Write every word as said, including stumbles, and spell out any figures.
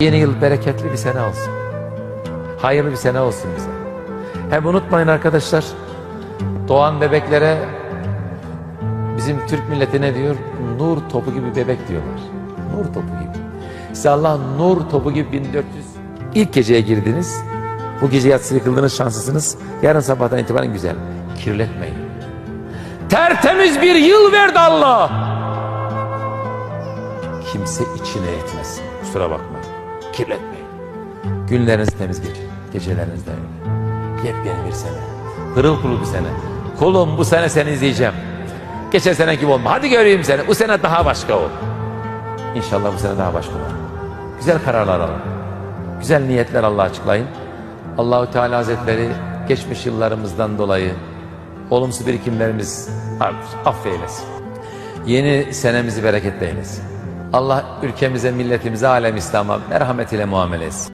Yeni yıl bereketli bir sene olsun. Hayırlı bir sene olsun bize. Hem unutmayın arkadaşlar, doğan bebeklere bizim Türk milleti ne diyor? Nur topu gibi bebek diyorlar. Nur topu gibi. Size Allah nur topu gibi bin dört yüz. İlk geceye girdiniz. Bu gece yatsıyı kıldınız, şanslısınız. Yarın sabahtan itibaren güzel. Kirletmeyin. Tertemiz bir yıl verdi Allah. Kimse içine etmesin. Kusura bakmayın. Kirletmeyin. Günleriniz temiz geçin. Geceleriniz de öyle. Yepyeni bir sene. Pırıl pırıl bir sene. Kulum bu sene seni izleyeceğim. Geçen sene gibi olma. Hadi göreyim seni. Bu sene daha başka ol. İnşallah bu sene daha başka olur. Güzel kararlar alın. Güzel niyetler Allah'a açıklayın. Allahu Teala Hazretleri geçmiş yıllarımızdan dolayı olumsuz birikimlerimiz vardır. Affeylesin. Yeni senemizi bereketli eylesin. Allah ülkemize, milletimize, alem İslam'a merhametiyle muamele etsin.